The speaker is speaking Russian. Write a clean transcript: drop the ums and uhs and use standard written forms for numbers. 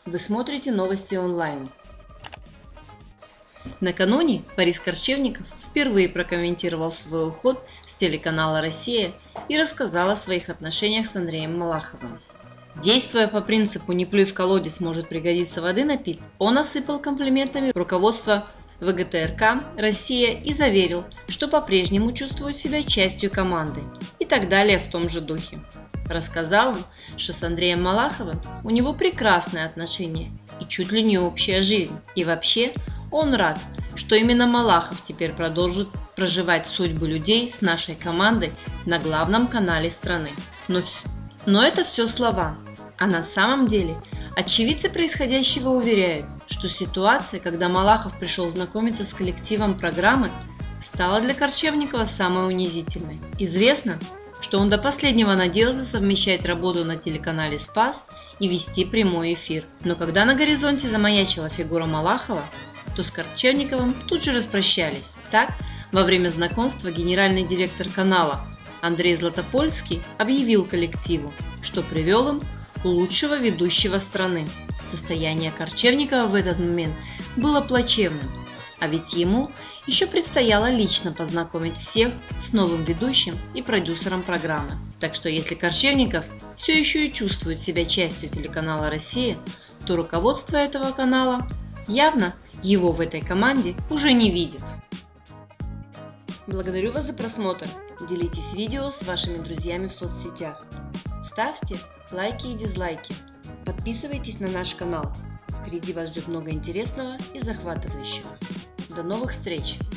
Вы смотрите новости онлайн. Накануне Борис Корчевников впервые прокомментировал свой уход с телеканала «Россия» и рассказал о своих отношениях с Андреем Малаховым. Действуя по принципу «не плюй в колодец, может пригодиться воды напиться», он осыпал комплиментами руководство ВГТРК «Россия» и заверил, что по-прежнему чувствует себя частью команды и так далее в том же духе. Рассказал он, что с Андреем Малаховым у него прекрасные отношения и чуть ли не общая жизнь. И вообще он рад, что именно Малахов теперь продолжит проживать судьбы людей с нашей командой на главном канале страны. Но это все слова, а на самом деле очевидцы происходящего уверяют, что ситуация, когда Малахов пришел знакомиться с коллективом программы, стала для Корчевникова самой унизительной. Известно, что он до последнего надеялся совмещать работу на телеканале «Спас» и вести прямой эфир. Но когда на горизонте замаячила фигура Малахова, то с Корчевниковым тут же распрощались. Так, во время знакомства генеральный директор канала Андрей Златопольский объявил коллективу, что привел им лучшего ведущего страны. Состояние Корчевникова в этот момент было плачевным, а ведь ему еще предстояло лично познакомить всех с новым ведущим и продюсером программы. Так что если Корчевников все еще и чувствует себя частью телеканала «Россия», то руководство этого канала явно его в этой команде уже не видит. Благодарю вас за просмотр. Делитесь видео с вашими друзьями в соцсетях. Ставьте лайки и дизлайки. Подписывайтесь на наш канал. Впереди вас ждет много интересного и захватывающего. До новых встреч!